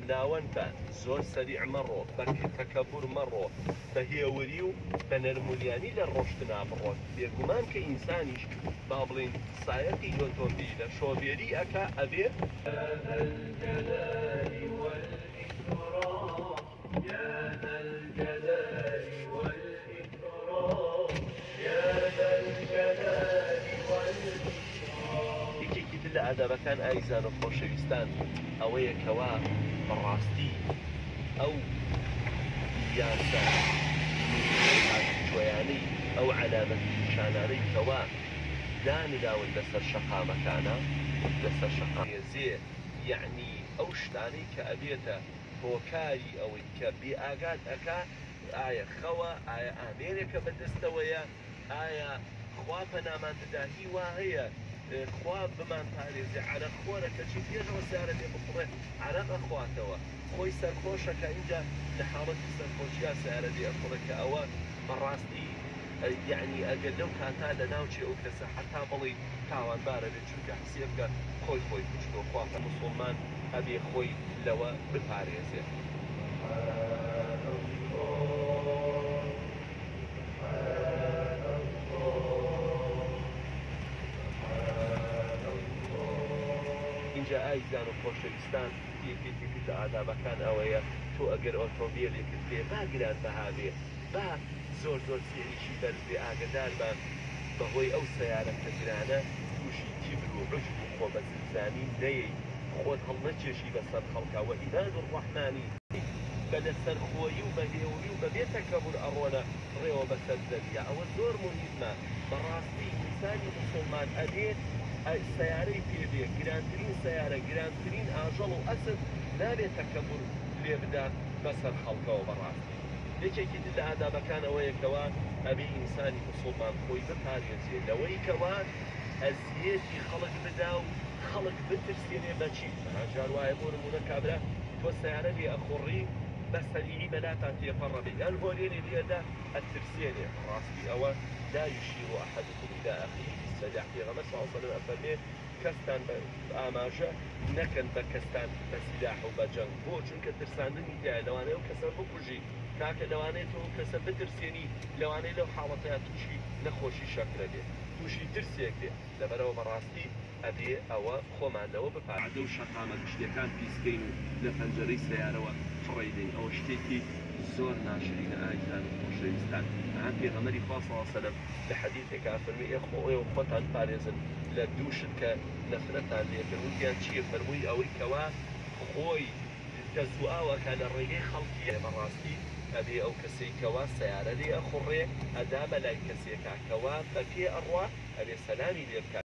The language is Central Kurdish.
ناوەن بە زۆر سەریع مەڕۆ، بە تەکەبور مەڕۆ، بە هێوری و بە نەرمولیانی لە ڕۆشتنا بڕۆت. بێگومان کە ئینسانیش با بڵین سایەقی ئۆتۆمبیلە شۆفێری ئەکا ئەبێ یەکێکی تر لە ئادابەکان ئایزان و خۆشەویستان ئەوەیە کەوا بەڕاستی ئەو یاسا جۆیانەی ئەو علامەتی نیشانانەی کەوا دانراون لەسەر شەقامەکانە لەسەر شەقامێزێ، یعنی ئەو شتانەی کە ئەبێتە هۆکاری ئەوەی کە بێئاگات ئەکا ئایا خەوە، ئایا ئامێرێکە بەدەستەوەیە، ئایا خوا پەنامان بداهی وا هەیە خوا بمان پارێزێ، عەرەقخۆرە کەچی پێشەوە سیارە لێ بپڕێ عەرەق ئەخواتەوە، خۆی سەرخۆشەکە اینجا لە حاڵەتی سەرخۆشییا سیارە لێ ئەپڕێ کە ئەوە بەڕاستی یعنی ئەگەر لەو کاتا لە ناوچێ ئەو کەسە حتا بڵێ تاوانبارە بێت چونکە حسێ بکە خۆی کوشتۆ خوا موسڵمان ئەبێ خۆی لەوە بپارێزێ. اینجا ئایزان و خۆشەویستان یەکێکی لە ئادابەکان ئەوەیە تۆ ئەگەر ئۆتۆمبیلێکت بێ با گران بەها بێ، با زۆر سێریشی بەرز بێ، ئاگدار بە بەهۆی ئەو سەیارە کە گرانە تووشی تیبر و عوجب و خۆ بە زلزانی نەیەی خۆت هەڵنەکێشی بەسەر خەڵکەوە ئیباد الڕەحمانی بە لەسەرخۆیی و بە هێوری و بەبێ تەکەبور ئەڕۆنە ڕێوە بەسەر زەویە. ئەوە زۆر مهمە. بەڕاستی ئینسانی موسڵمان ئەبێت سیارەی پێبێ، گرانترین سیارە، گرانترین ئاژەڵ و ئەسد نابێت تەکەبور لێ بدات بەسەر خەڵکەوە. بەڕاستی یەکێکی لە ئادابەکان ئەوەیەکەوە ئەبێ ئینسانی موسڵمان خۆی بپارێزێ لەوەی کەوا ئەزیەتی خەڵک بدا و خەڵک بترسێنێ بەچی. هەژار وایە بۆ نمونە کابرا تۆ سیارە لێ ئەخۆڕی بە سەریعی بەلاتان تێپەڕە بێ یان هۆرێنێ لێدا ئەترسێنێ. ڕاستی ئەوە لا يشير أحدكم إلى أخيه بالسلاح. پێغەمبەر صلی الله عليه وسلم ئەفەرمێ کەستان بە ئاماژە نەکەن بە کەستان بە سلاح و بە جەنگ، بۆ چونکە ترساندنی تایە، لەوانەیە ئەو کەسە بکوژی، کاکە لەوانەیە تۆ کەسە بترسێنی، لەوانەیە لەو حاڵەتەیە تووشی نەخۆشی شەکرە بێ، تووشی ترسێک بێ. لەبەرەوە بەڕاستی ئەبێ ئەوە خۆمان لەوە بپارێزین و شەقامە گشتەکان پیسکەین و لە پەنجەرەی سەیارەوە فڕێدەین. ئەوە شتێکی زۆر ناشرینە ئایزان و خۆشەویستان. پێغەمبەری خوا صلی الله علیه وسلم لە حەدیثێکا فەرمووی ئێوە خۆتان پارێزن لە دوو شت کە نەفرەتان لێ کردن. وتیان چییە؟ فەرمووی ئەوەی کەوا خۆی دەستوئاوەکە لە ڕێگەی خەڵکی. بەڕاستی ئەبێ ئەو کەسەی کەوا سەیارە لێ ئەخوڕێ ئەدا بە لای کەسێکە کەوا بە پێ ئەڕوا ئەبێ سەلامی لێ بکات.